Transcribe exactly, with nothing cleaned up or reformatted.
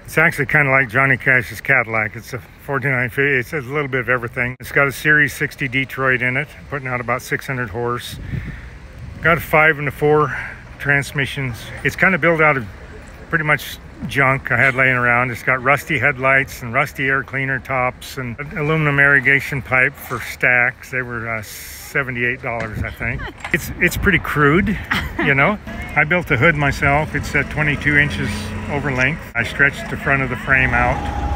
It's actually kind of like Johnny Cash's Cadillac. It's a forty-nine fifty. It's a little bit of everything. It's got a Series sixty Detroit in it, putting out about six hundred horse. Got a five and a four transmissions. It's kind of built out of pretty much junk I had laying around. It's got rusty headlights and rusty air cleaner tops and aluminum irrigation pipe for stacks. They were uh, seventy-eight dollars, I think. It's it's pretty crude, you know. I built the hood myself. It's at twenty-two inches over length. I stretched the front of the frame out